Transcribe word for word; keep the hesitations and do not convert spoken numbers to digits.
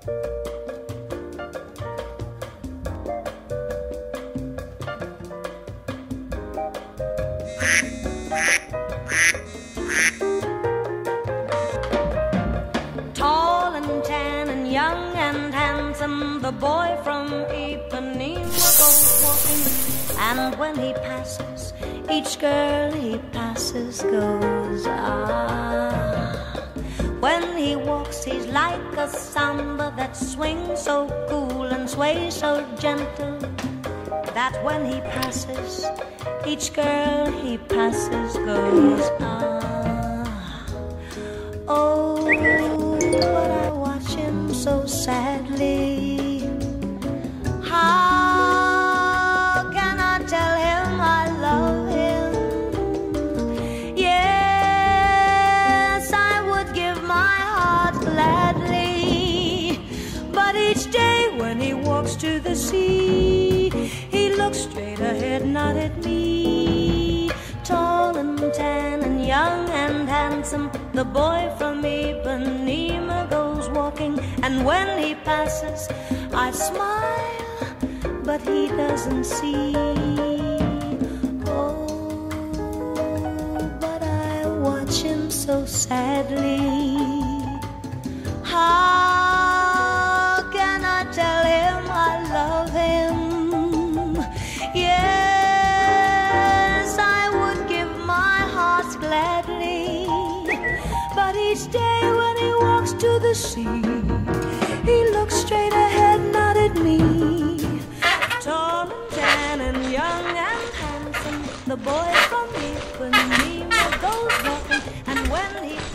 Tall and tan and young and handsome, the boy from Ipanema goes walking, and when he passes, each girl he passes goes ah. When he walks, he's like a samba that swings so cool and sways so gentle, that when he passes, each girl he passes goes ah. Oh, but I watch him so sadly. How can I tell him I love him? Yes, I would give my heart gladly, but each day when he walks to the sea, he looks straight ahead, not at me. Tall and tan and young and handsome, the boy from Ipanema goes walking, and when he passes, I smile, but he doesn't see. Oh, but I watch him so sadly. How can I tell him I love him? Yes, I would give my heart gladly, but each day when he walks to the sea, he looks straight ahead, not at me. Tall and tan and young and handsome, the boy from Ipanema goes walking, and when he